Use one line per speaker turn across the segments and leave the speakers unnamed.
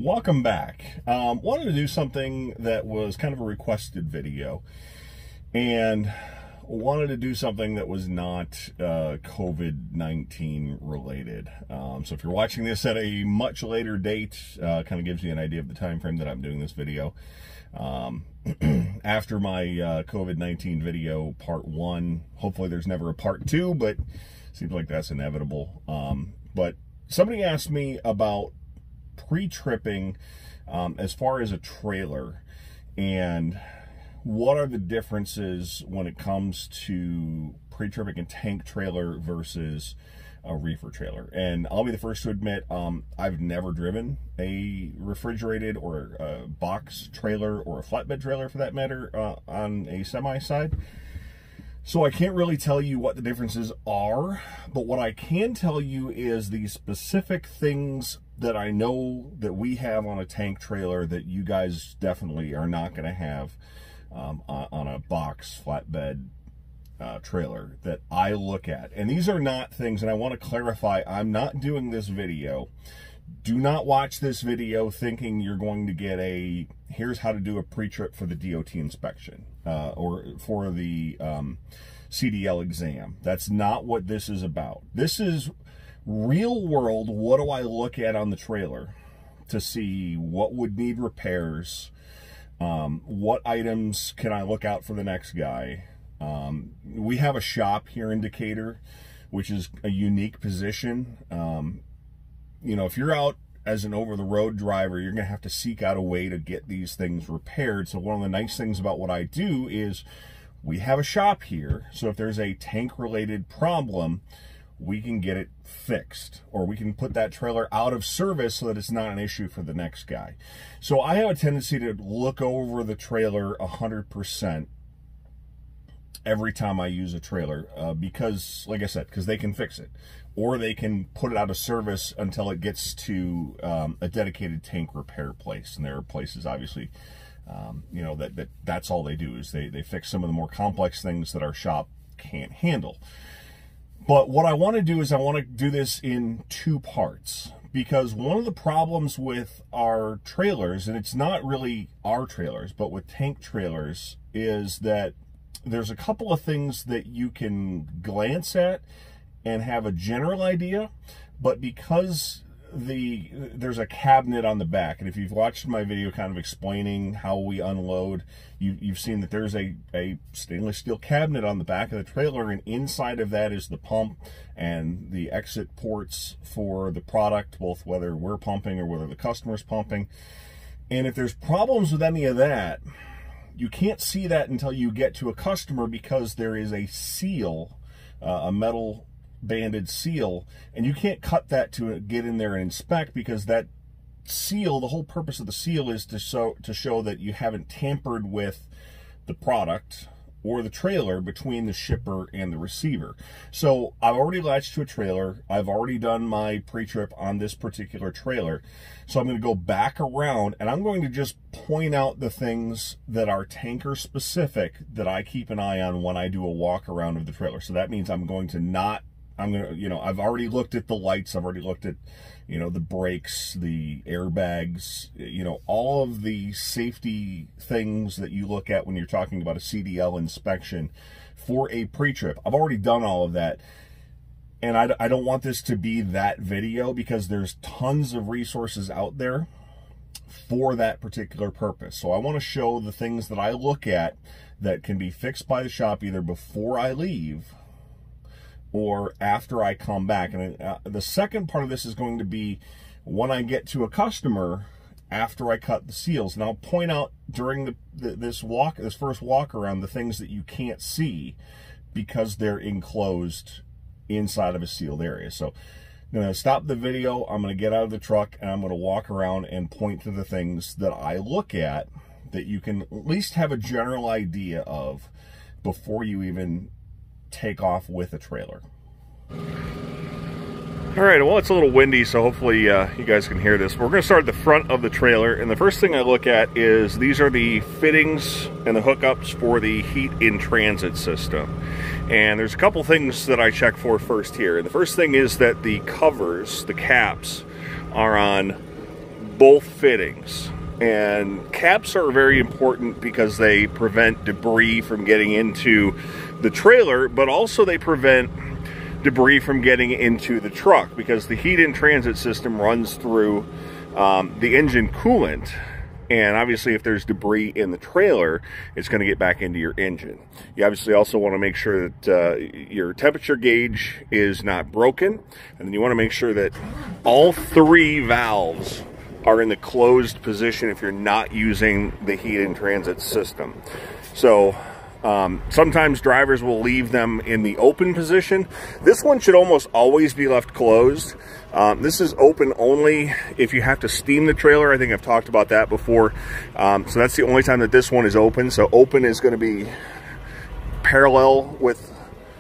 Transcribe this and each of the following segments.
Welcome back. Wanted to do something that was kind of a requested video, and wanted to do something that was not COVID-19 related. So if you're watching this at a much later date, kind of gives you an idea of the time frame that I'm doing this video. After my COVID-19 video part 1, hopefully there's never a part 2, but seems like that's inevitable. But somebody asked me about pre-tripping as far as a trailer, and what are the differences when it comes to pre-tripping a tank trailer versus a reefer trailer. And I'll be the first to admit, I've never driven a refrigerated or a box trailer or a flatbed trailer for that matter on a semi side. So I can't really tell you what the differences are, but what I can tell you is the specific things that I know that we have on a tank trailer that you guys definitely are not going to have on a box flatbed trailer that I look at. And these are not things, and I want to clarify, I'm not doing this video. Do not watch this video thinking you're going to get a, here's how to do a pre-trip for the DOT inspection or for the CDL exam. That's not what this is about. This is real world, what do I look at on the trailer to see what would need repairs, what items can I look out for the next guy. We have a shop here in Decatur, which is a unique position. You know, if you're out as an over-the-road driver, you're going to have to seek out a way to get these things repaired. So one of the nice things about what I do is we have a shop here. So if there's a tank-related problem, we can get it fixed, or we can put that trailer out of service so that it's not an issue for the next guy. So I have a tendency to look over the trailer 100% every time I use a trailer because, like I said, because they can fix it, or they can put it out of service until it gets to a dedicated tank repair place. And there are places, obviously, you know, that's all they do is they fix some of the more complex things that our shop can't handle. But what I want to do is I want to do this in 2 parts, because one of the problems with our trailers, and it's not really our trailers, but with tank trailers, is that there's a couple of things that you can glance at and have a general idea, but because there's a cabinet on the back, and if you've watched my video kind of explaining how we unload, you've seen that there's a stainless steel cabinet on the back of the trailer, and inside of that is the pump and the exit ports for the product, both whether we're pumping or whether the customer's pumping. And if there's problems with any of that, you can't see that until you get to a customer, because there is a seal, a metal banded seal, and you can't cut that to get in there and inspect, because that seal, the whole purpose of the seal is to show that you haven't tampered with the product or the trailer between the shipper and the receiver. So I've already latched to a trailer. I've already done my pre-trip on this particular trailer. So I'm going to go back around, and I'm going to just point out the things that are tanker specific that I keep an eye on when I do a walk around of the trailer. So that means I'm going to, you know, I've already looked at the lights. I've already looked at, you know, the brakes, the airbags, you know, all of the safety things that you look at when you're talking about a CDL inspection for a pre-trip. I've already done all of that. And I don't want this to be that video, because there's tons of resources out there for that particular purpose. So I want to show the things that I look at that can be fixed by the shop either before I leave or after I come back. And the second part of this is going to be when I get to a customer after I cut the seals. And I'll point out during this first walk around, the things that you can't see because they're enclosed inside of a sealed area. So I'm going to stop the video, I'm going to get out of the truck, and I'm going to walk around and point to the things that I look at that you can at least have a general idea of before you even take off with a trailer. All right, well, it's a little windy, so hopefully you guys can hear this. We're going to start at the front of the trailer, and the first thing I look at is these are the fittings and the hookups for the heat in transit system. And there's a couple things that I check for first here. The first thing is that the covers, the caps, are on both fittings. And caps are very important because they prevent debris from getting into the trailer, but also they prevent debris from getting into the truck because the heat in transit system runs through the engine coolant. And obviously if there's debris in the trailer, it's going to get back into your engine. You obviously also want to make sure that your temperature gauge is not broken. And then you want to make sure that all 3 valves are in the closed position if you're not using the heat in transit system. So sometimes drivers will leave them in the open position. This one should almost always be left closed. This is open only if you have to steam the trailer. I think I've talked about that before. So that's the only time that this one is open. So open is going to be parallel with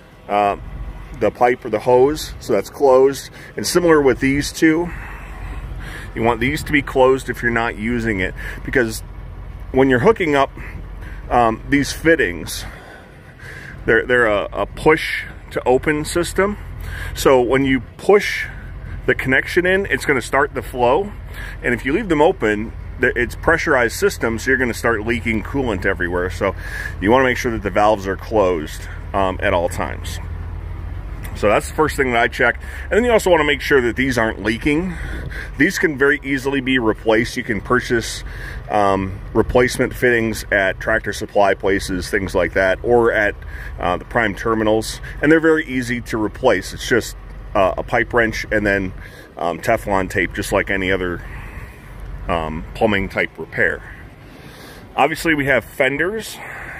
the pipe or the hose. So that's closed. And similar with these two, you want these to be closed if you're not using it, because when you're hooking up these fittings, they're a push to open system. So when you push the connection in, it's going to start the flow. And if you leave them open, it's pressurized system, so you're going to start leaking coolant everywhere. So you want to make sure that the valves are closed at all times. So that's the first thing that I check. And then you also want to make sure that these aren't leaking. These can very easily be replaced. You can purchase replacement fittings at Tractor Supply places, things like that, or at the Prime terminals. And they're very easy to replace. It's just a pipe wrench and then Teflon tape, just like any other plumbing type repair. Obviously we have fenders,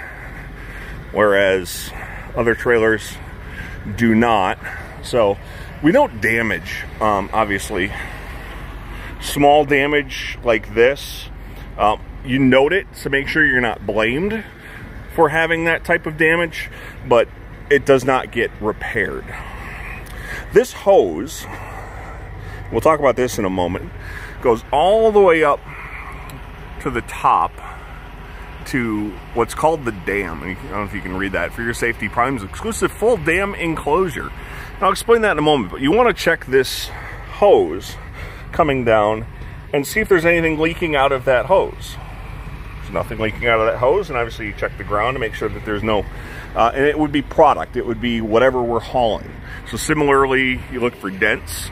whereas other trailers do not. So we don't damage, obviously. Small damage like this, you note it, so make sure you're not blamed for having that type of damage, but it does not get repaired. This hose, we'll talk about this in a moment, goes all the way up to the top to what's called the dam. I don't know if you can read that. For your safety, Prime's exclusive full dam enclosure. And I'll explain that in a moment, but you want to check this hose coming down and see if there's anything leaking out of that hose. There's nothing leaking out of that hose, and obviously you check the ground to make sure that there's no, and it would be product, it would be whatever we're hauling. So similarly, you look for dents.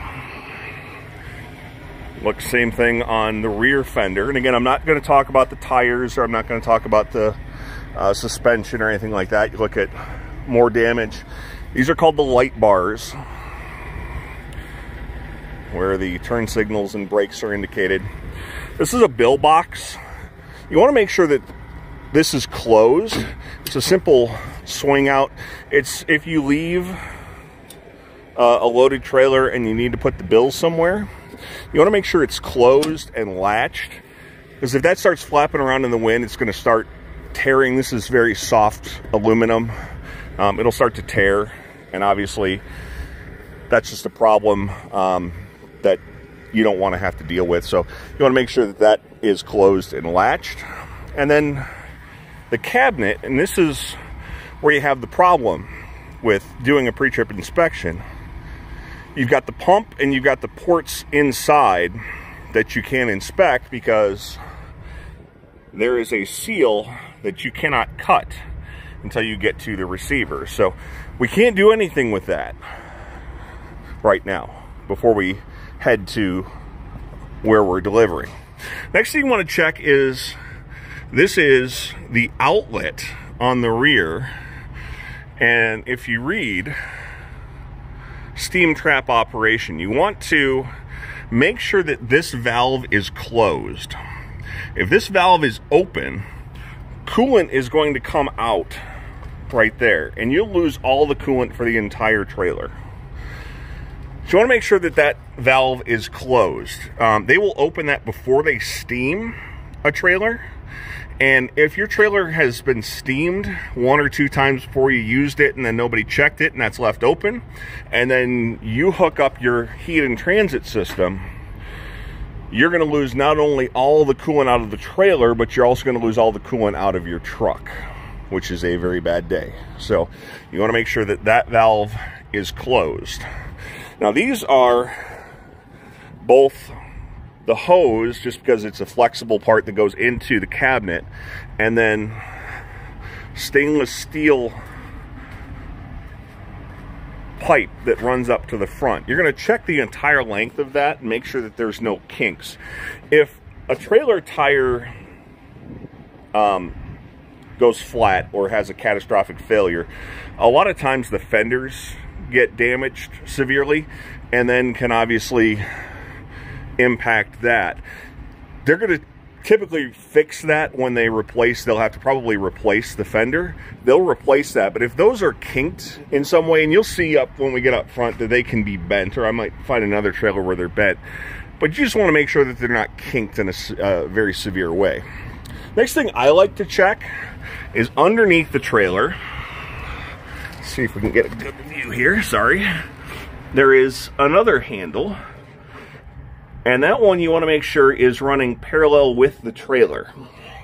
Look, same thing on the rear fender. And again, I'm not going to talk about the tires, or I'm not going to talk about the suspension or anything like that. You look at more damage. These are called the light bars, where the turn signals and brakes are indicated. This is a bill box. You want to make sure that this is closed. It's a simple swing out. It's if you leave a loaded trailer and you need to put the bills somewhere, you want to make sure it's closed and latched, because if that starts flapping around in the wind, it's going to start tearing. This is very soft aluminum. It'll start to tear, and obviously that's just a problem that you don't want to have to deal with. So you want to make sure that that is closed and latched. And then the cabinet, and this is where you have the problem with doing a pre-trip inspection. You've got the pump and you've got the ports inside that you can inspect, because there is a seal that you cannot cut until you get to the receiver. So we can't do anything with that right now before we head to where we're delivering. Next thing you want to check is, this is the outlet on the rear, and if you read steam trap operation, you want to make sure that this valve is closed. If this valve is open, coolant is going to come out right there, and you'll lose all the coolant for the entire trailer. So you want to make sure that that valve is closed. They will open that before they steam a trailer. And if your trailer has been steamed 1 or 2 times before you used it, and then nobody checked it and that's left open, and then you hook up your heat and transit system, you're going to lose not only all the coolant out of the trailer, but you're also going to lose all the coolant out of your truck, which is a very bad day. So you want to make sure that that valve is closed. Now these are both the hose, just because it's a flexible part that goes into the cabinet, and then stainless steel pipe that runs up to the front. You're going to check the entire length of that and make sure that there's no kinks. If a trailer tire goes flat or has a catastrophic failure, a lot of times the fenders get damaged severely and then can obviously impact that. They're going to typically fix that when they replace. They'll have to probably replace the fender. They'll replace that. But if those are kinked in some way, and you'll see up when we get up front that they can be bent, or I might find another trailer where they're bent, but you just want to make sure that they're not kinked in a very severe way. Next thing I like to check is underneath the trailer. Let's see if we can get a good view here. Sorry. There is another handle, and that one you want to make sure is running parallel with the trailer.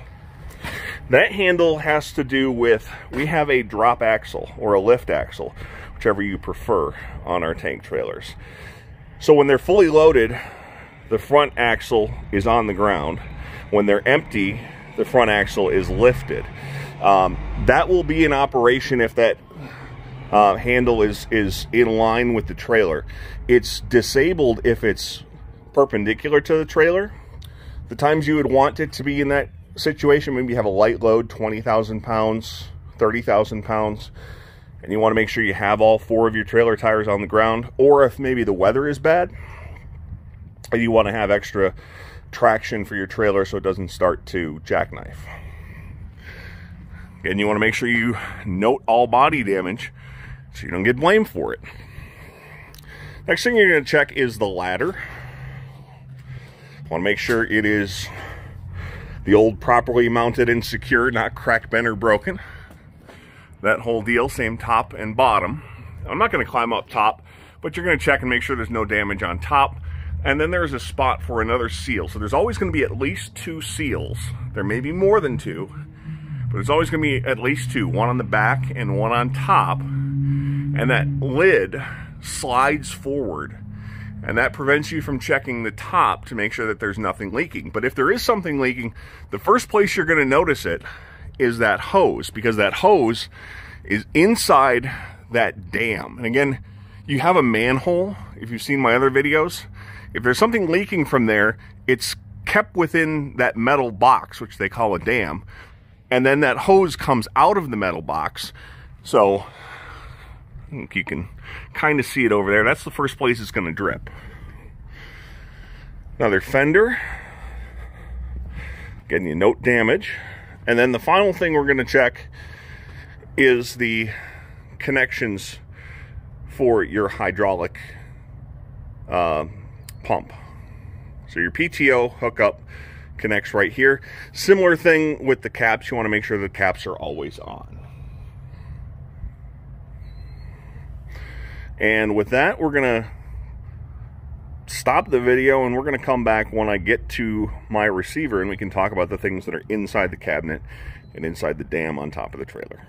That handle has to do with, we have a drop axle or a lift axle, whichever you prefer, on our tank trailers. So when they're fully loaded, the front axle is on the ground. When they're empty, the front axle is lifted. That will be in operation if that handle is in line with the trailer. It's disabled if it's perpendicular to the trailer. The times you would want it to be in that situation, maybe you have a light load, 20,000 pounds, 30,000 pounds, and you want to make sure you have all 4 of your trailer tires on the ground, or if maybe the weather is bad and you want to have extra traction for your trailer so it doesn't start to jackknife. And you want to make sure you note all body damage so you don't get blamed for it. Next thing you're going to check is the ladder. Want to make sure it is the old properly mounted and secure, not cracked, bent, or broken. That whole deal, same top and bottom. I'm not going to climb up top, but you're going to check and make sure there's no damage on top. And then there's a spot for another seal. So there's always going to be at least 2 seals. There may be more than 2, but there's always going to be at least 2, one on the back and one on top. And that lid slides forward, and that prevents you from checking the top to make sure that there's nothing leaking. But if there is something leaking, the first place you're going to notice it is that hose, because that hose is inside that dam. And again, you have a manhole. If you've seen my other videos, if there's something leaking from there, it's kept within that metal box, which they call a dam, and then that hose comes out of the metal box. So I think you can kind of see it over there. That's the first place it's going to drip. Another fender. Again, you note damage. And then the final thing we're going to check is the connections for your hydraulic pump. So your PTO hookup connects right here. Similar thing with the caps. You want to make sure the caps are always on. And with that, we're going to stop the video, and we're going to come back when I get to my receiver, and we can talk about the things that are inside the cabinet and inside the dam on top of the trailer.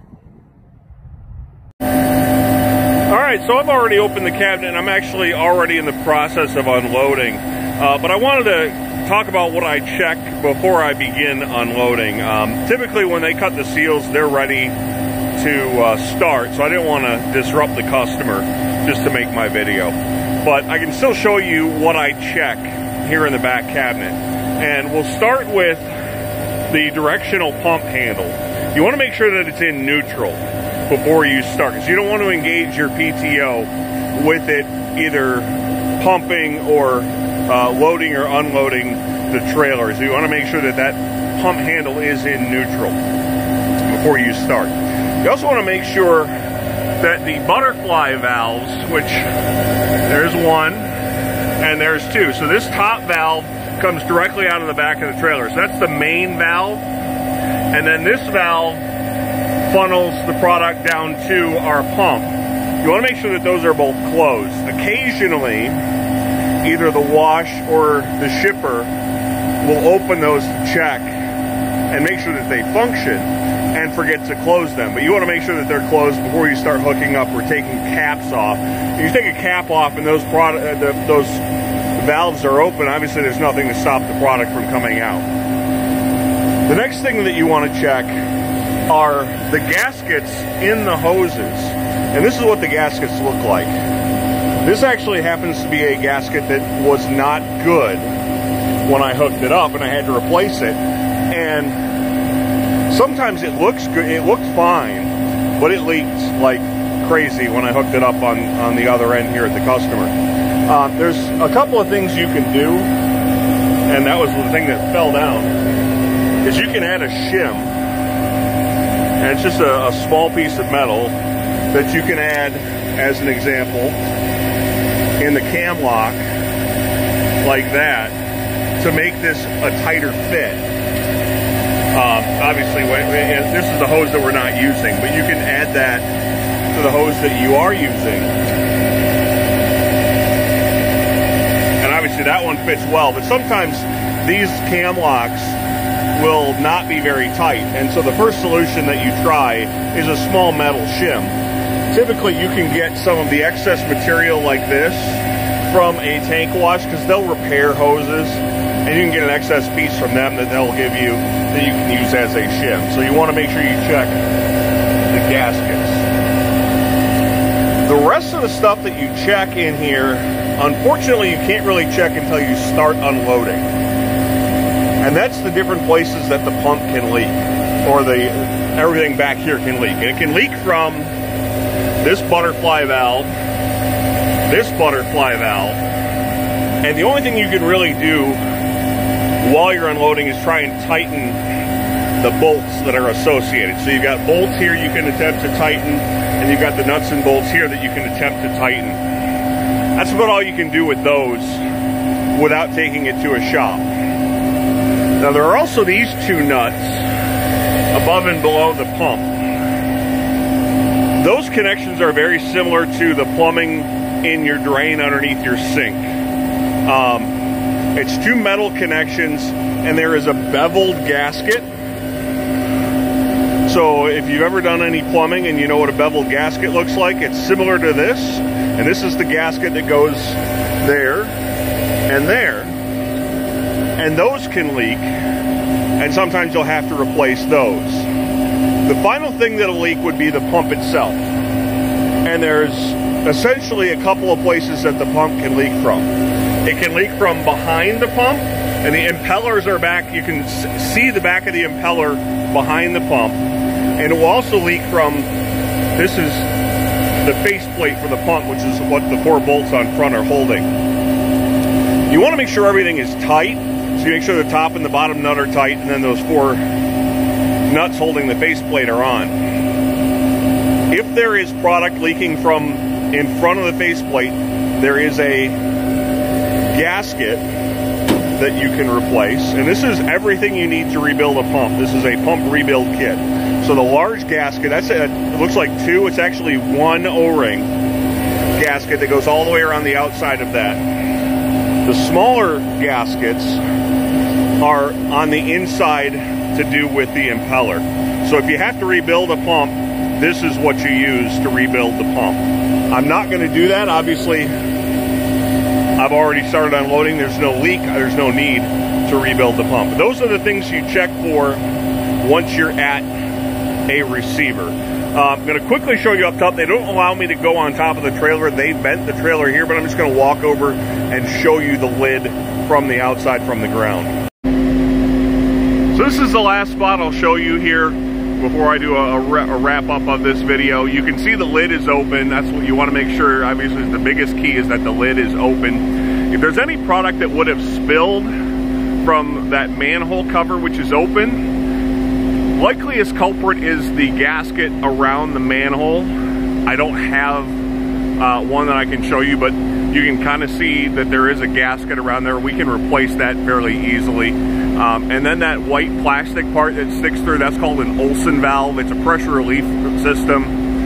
Alright, so I've already opened the cabinet, and I'm actually already in the process of unloading. But I wanted to talk about what I check before I begin unloading. Typically when they cut the seals, they're ready to start, so I didn't want to disrupt the customer just to make my video. But I can still show you what I check here in the back cabinet. And we'll start with the directional pump handle. You want to make sure that it's in neutral before you start, because you don't want to engage your PTO with it either pumping or loading or unloading the trailer. So you want to make sure that that pump handle is in neutral before you start. You also want to make sure that the butterfly valves, which there's one and there's 2. So this top valve comes directly out of the back of the trailer. So that's the main valve. And then this valve funnels the product down to our pump. You want to make sure that those are both closed. Occasionally, either the wash or the shipper will open those to check and make sure that they function and forget to close them. But you want to make sure that they're closed before you start hooking up or taking caps off. If you take a cap off and those valves are open, obviously there's nothing to stop the product from coming out. The next thing that you want to check are the gaskets in the hoses. And this is what the gaskets look like. This actually happens to be a gasket that was not good when I hooked it up, and I had to replace it. And sometimes it looks good, it looks fine, but it leaks like crazy when I hooked it up on the other end here at the customer. There's a couple of things you can do, and that was the thing that fell down, is you can add a shim, and it's just a small piece of metal that you can add, as an example, in the cam lock, like that, to make this a tighter fit. Obviously, this is the hose that we're not using, but you can add that to the hose that you are using. And obviously that one fits well, but sometimes these cam locks will not be very tight. And so the first solution that you try is a small metal shim. Typically you can get some of the excess material like this from a tank wash, because they'll repair hoses, and you can get an excess piece from them that they'll give you that you can use as a shim. So you want to make sure you check the gaskets. The rest of the stuff that you check in here, unfortunately you can't really check until you start unloading. And that's the different places that the pump can leak, or everything back here can leak. And it can leak from this butterfly valve, and the only thing you can really do while you're unloading is try and tighten the bolts that are associated. So you've got bolts here you can attempt to tighten, and you've got the nuts and bolts here that you can attempt to tighten. That's about all you can do with those without taking it to a shop. Now there are also these two nuts above and below the pump. Those connections are very similar to the plumbing in your drain underneath your sink. It's two metal connections, and there is a beveled gasket. So if you've ever done any plumbing and you know what a beveled gasket looks like, it's similar to this. And this is the gasket that goes there and there. And those can leak, and sometimes you'll have to replace those. The final thing that'll leak would be the pump itself. And there's essentially a couple of places that the pump can leak from. It can leak from behind the pump, and the impellers are back. You can see the back of the impeller behind the pump. And it will also leak from, this is the faceplate for the pump, which is what the 4 bolts on front are holding. You want to make sure everything is tight. So you make sure the top and the bottom nut are tight, and then those 4 nuts holding the faceplate are on. If there is product leaking from in front of the faceplate, there is a gasket that you can replace. And this is everything you need to rebuild a pump. This is a pump rebuild kit. So the large gasket, it looks like 2, it's actually 1 O-ring gasket that goes all the way around the outside of that. The smaller gaskets are on the inside to do with the impeller. So if you have to rebuild a pump, this is what you use to rebuild the pump. I'm not going to do that. Obviously, I've already started unloading. There's no leak. There's no need to rebuild the pump. Those are the things you check for once you're at a receiver. I'm going to quickly show you up top. They don't allow me to go on top of the trailer. They bent the trailer here, but I'm just going to walk over and show you the lid from the outside, from the ground. So this is the last spot I'll show you here before I do a wrap up of this video. You can see the lid is open. That's what you want to make sure. Obviously, the biggest key is that the lid is open. If there's any product that would have spilled from that manhole cover, which is open, likeliest culprit is the gasket around the manhole. I don't have one that I can show you, but you can kind of see that there is a gasket around there. We can replace that fairly easily. And then that white plastic part that sticks through, that's called an Olsen valve. It's a pressure relief system.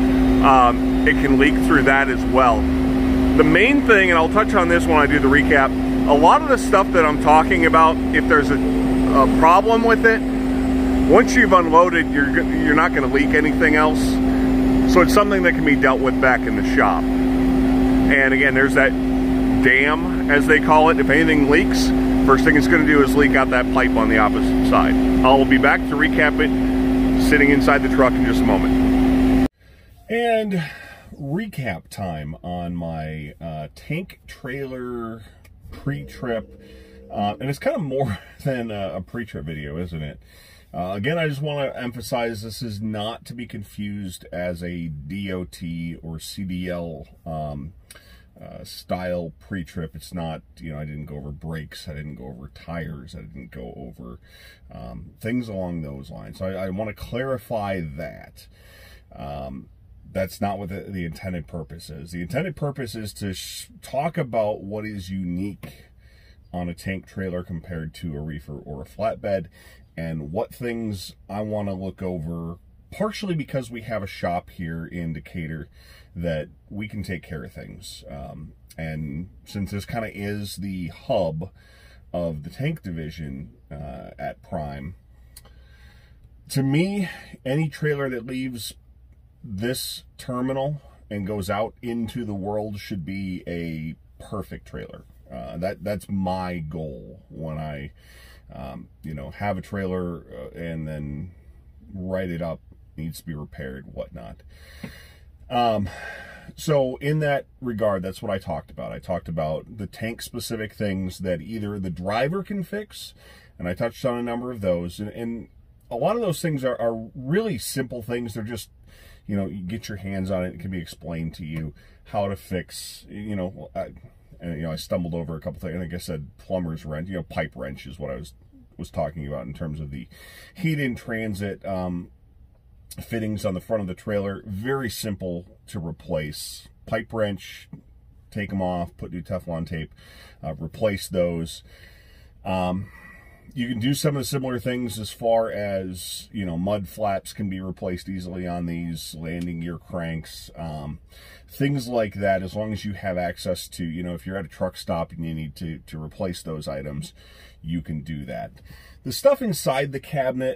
It can leak through that as well. The main thing, and I'll touch on this when I do the recap, a lot of the stuff that I'm talking about, if there's a problem with it, once you've unloaded, you're not going to leak anything else. So it's something that can be dealt with back in the shop. And again, there's that dam, as they call it. If anything leaks, first thing it's going to do is leak out that pipe on the opposite side. I'll be back to recap it sitting inside the truck in just a moment. And recap time on my tank trailer pre-trip. And it's kind of more than a pre-trip video, isn't it? Again, I just want to emphasize this is not to be confused as a DOT or CDL style pre-trip. It's not, you know, I didn't go over brakes, I didn't go over tires, I didn't go over things along those lines. So I want to clarify that. That's not what the intended purpose is. The intended purpose is to talk about what is unique on a tank trailer compared to a reefer or a flatbed, and what things I want to look over, partially because we have a shop here in Decatur that we can take care of things. And since this kind of is the hub of the tank division at Prime, to me, any trailer that leaves this terminal and goes out into the world should be a perfect trailer. That's my goal when I you know, have a trailer and then write it up, needs to be repaired, whatnot. So in that regard, that's what I talked about. I talked about the tank specific things that either the driver can fix, and I touched on a number of those, and a lot of those things are really simple things. They're just, you know, you get your hands on it, it can be explained to you how to fix, you know. I stumbled over a couple things. I think I said plumber's wrench, you know, pipe wrench is what I was talking about in terms of the heat in transit fittings on the front of the trailer. Very simple to replace. Pipe wrench, take them off, put new Teflon tape, replace those. You can do some of the similar things as far as, you know, mud flaps can be replaced easily on these, landing gear cranks, things like that, as long as you have access to, you know, if you're at a truck stop and you need to replace those items, you can do that. The stuff inside the cabinet,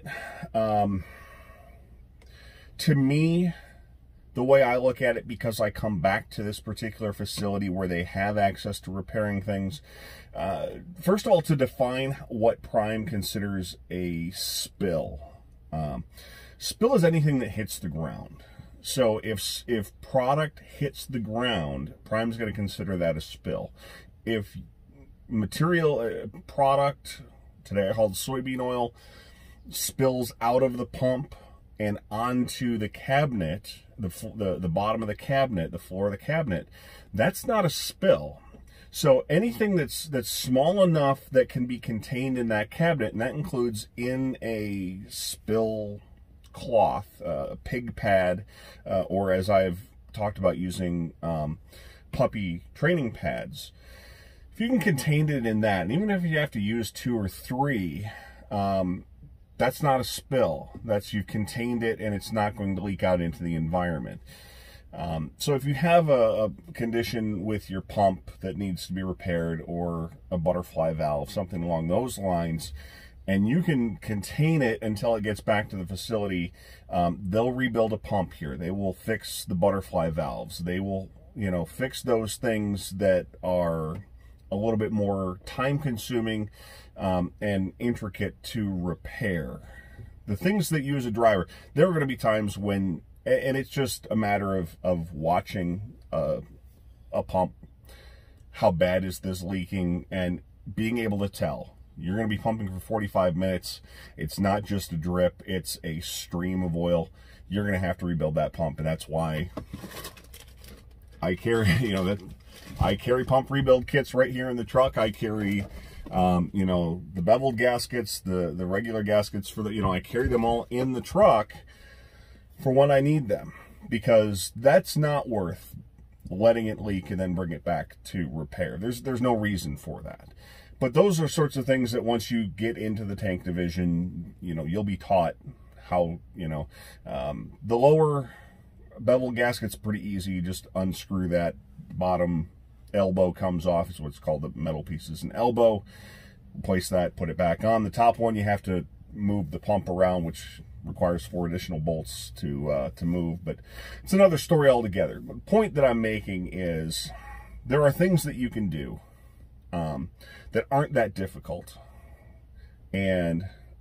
to me, the way I look at it, because I come back to this particular facility where they have access to repairing things, first of all, to define what Prime considers a spill. Spill is anything that hits the ground. So if product hits the ground, Prime's going to consider that a spill. If material, product, today I called soybean oil, spills out of the pump and onto the cabinet, the bottom of the cabinet, the floor of the cabinet, that's not a spill. So anything that's small enough that can be contained in that cabinet, and that includes in a spill cloth, a pig pad, or as I've talked about using puppy training pads, if you can contain it in that, and even if you have to use 2 or 3, that's not a spill. That's, you've contained it and it's not going to leak out into the environment. So if you have a condition with your pump that needs to be repaired, or a butterfly valve, something along those lines, and you can contain it until it gets back to the facility, they'll rebuild a pump here. They will fix the butterfly valves. They will, you know, fix those things that are a little bit more time-consuming and intricate to repair. The things that you as a driver, there are going to be times when, and it's just a matter of watching a pump, how bad is this leaking, and being able to tell. You're going to be pumping for 45 minutes. It's not just a drip, it's a stream of oil. You're going to have to rebuild that pump, and that's why I carry, you know, that I carry pump rebuild kits right here in the truck. I carry, you know, the beveled gaskets, the regular gaskets for the, you know, I carry them all in the truck for when I need them, because that's not worth letting it leak and then bring it back to repair. There's no reason for that. But those are sorts of things that once you get into the tank division, you know, you'll be taught how, you know, the lower bevel gasket's pretty easy. You just unscrew that bottom elbow, comes off. It's what's called the metal pieces an elbow. Place that, put it back on. The top one, you have to move the pump around, which requires 4 additional bolts to move, but it's another story altogether. But the point that I'm making is there are things that you can do that aren't that difficult. And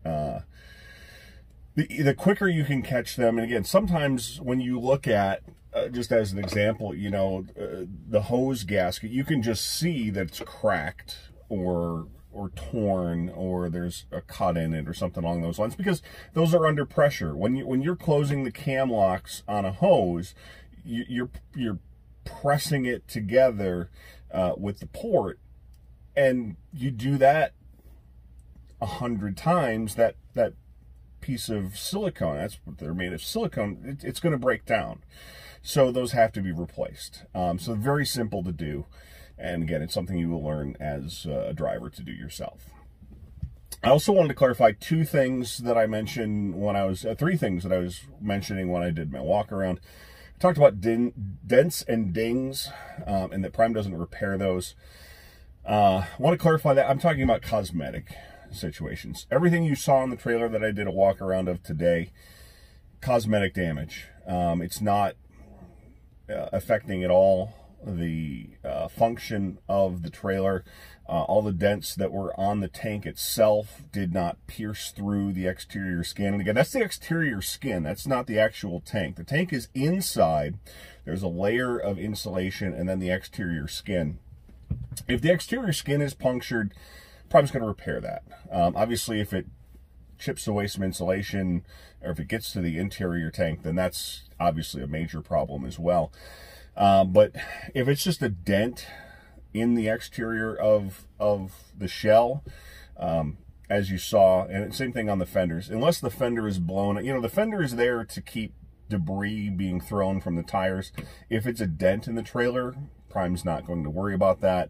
the quicker you can catch them, and again, sometimes when you look at, just as an example, you know, the hose gasket, you can just see that it's cracked or torn, or there's a cut in it or something along those lines, because those are under pressure. When you're closing the cam locks on a hose, you're pressing it together with the port, and you do that 100 times, that piece of silicone, that's what they're made of, silicone, it's going to break down. So those have to be replaced. So very simple to do. And again, it's something you will learn as a driver to do yourself. I also wanted to clarify two things that I mentioned when I was, three things that I was mentioning when I did my walk around. I talked about dents and dings, and that Prime doesn't repair those. I want to clarify that I'm talking about cosmetic situations. Everything you saw in the trailer that I did a walk around of today, cosmetic damage. It's not affecting at all the function of the trailer. All the dents that were on the tank itself did not pierce through the exterior skin. And again, that's the exterior skin. That's not the actual tank. The tank is inside. There's a layer of insulation and then the exterior skin. If the exterior skin is punctured, Prime's going to repair that. Obviously, if it chips away some insulation, or if it gets to the interior tank, then that's obviously a major problem as well. But if it's just a dent in the exterior of the shell, as you saw, and same thing on the fenders, unless the fender is blown, you know, the fender is there to keep debris being thrown from the tires. If it's a dent in the trailer, Prime's not going to worry about that.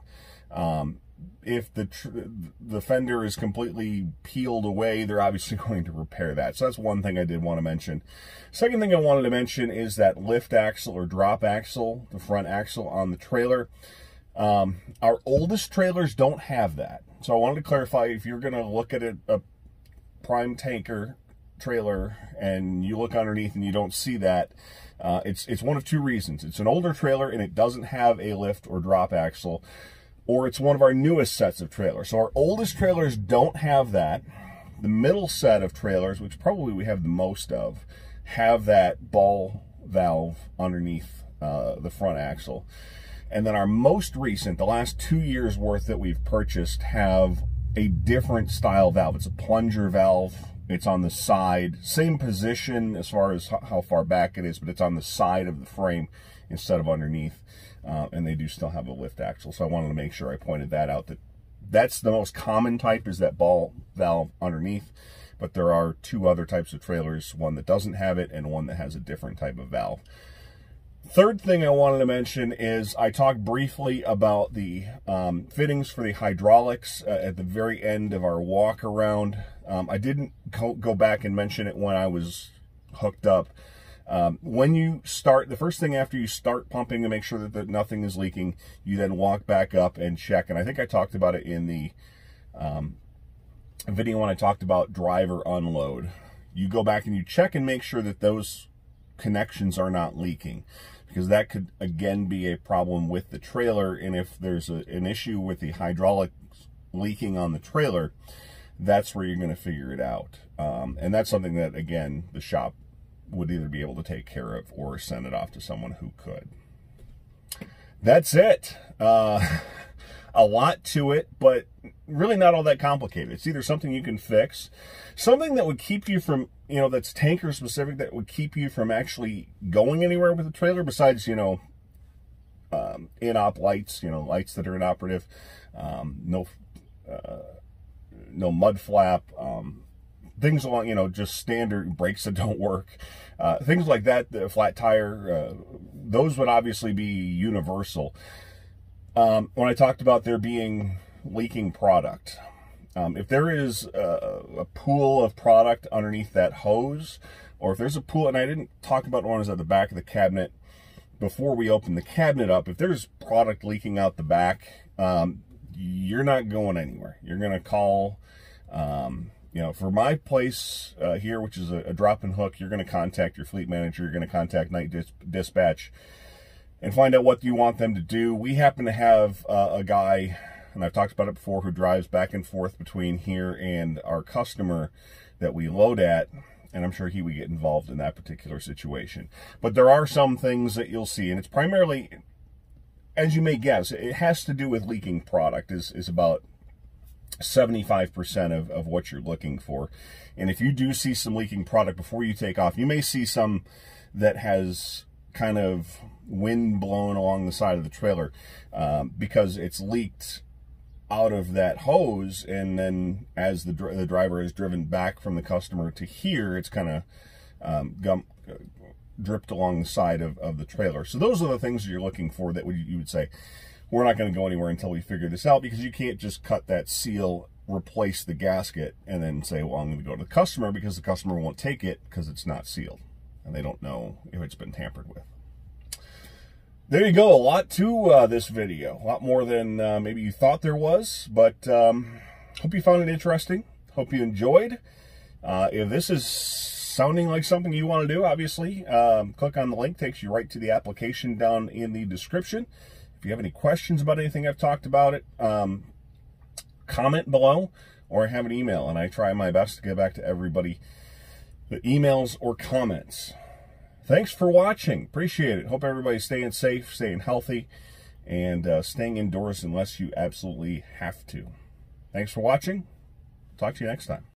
If the fender is completely peeled away, they're obviously going to repair that. So that's one thing I did want to mention. Second thing I wanted to mention is that lift axle or drop axle, the front axle on the trailer. Our oldest trailers don't have that. So I wanted to clarify, if you're going to look at a Prime tanker trailer and you look underneath and you don't see that, it's one of two reasons. It's an older trailer and it doesn't have a lift or drop axle, or it's one of our newest sets of trailers. So our oldest trailers don't have that. The middle set of trailers, which probably we have the most of, have that ball valve underneath the front axle. And then our most recent, the last 2 years worth that we've purchased, have a different style valve. It's a plunger valve. It's on the side, same position as far as how far back it is, but it's on the side of the frame instead of underneath. And they do still have a lift axle. So I wanted to make sure I pointed that out. That's the most common type, is that ball valve underneath. But there are two other types of trailers, one that doesn't have it and one that has a different type of valve. Third thing I wanted to mention is I talked briefly about the fittings for the hydraulics at the very end of our walk around. I didn't go back and mention it when I was hooked up. When you start, the first thing after you start pumping to make sure that nothing is leaking, you then walk back up and check. And I think I talked about it in the video when I talked about driver unload. You go back and you check and make sure that those connections are not leaking, because that could again be a problem with the trailer. And if there's an issue with the hydraulics leaking on the trailer, that's where you're going to figure it out. And that's something that, again, the shop would either be able to take care of or send it off to someone who could. That's it. A lot to it, but really not all that complicated. It's either something you can fix, something that would keep you from, you know, that's tanker specific, that would keep you from actually going anywhere with the trailer, besides, you know, in-op lights, you know, lights that are inoperative, no mud flap, things along, you know, just standard brakes that don't work, things like that, the flat tire, those would obviously be universal. When I talked about there being leaking product, if there is a pool of product underneath that hose, or if there's a pool, and I didn't talk about one is at the back of the cabinet before we open the cabinet up, if there's product leaking out the back, you're not going anywhere. You're going to call, you know, for my place here, which is a drop and hook, you're going to contact your fleet manager, you're going to contact night dispatch, and find out what you want them to do. We happen to have a guy, and I've talked about it before, who drives back and forth between here and our customer that we load at, and I'm sure he would get involved in that particular situation. But there are some things that you'll see, and it's primarily, as you may guess, it has to do with leaking product, is about 75% of what you're looking for. And if you do see some leaking product before you take off, you may see some that has kind of wind blown along the side of the trailer because it's leaked out of that hose, and then as the driver is driven back from the customer to here, it's kind of dripped along the side of the trailer. So those are the things you're looking for that you would say, we're not going to go anywhere until we figure this out, because you can't just cut that seal, replace the gasket, and then say, well, I'm going to go to the customer, because the customer won't take it because it's not sealed and they don't know if it's been tampered with. There you go. A lot to this video. A lot more than maybe you thought there was, but hope you found it interesting. Hope you enjoyed. If this is sounding like something you want to do, obviously, click on the link. Takes you right to the application down in the description. If you have any questions about anything I've talked about it, comment below or have an email, and I try my best to get back to everybody with emails or comments. Thanks for watching. Appreciate it. Hope everybody's staying safe, staying healthy, and staying indoors unless you absolutely have to. Thanks for watching. Talk to you next time.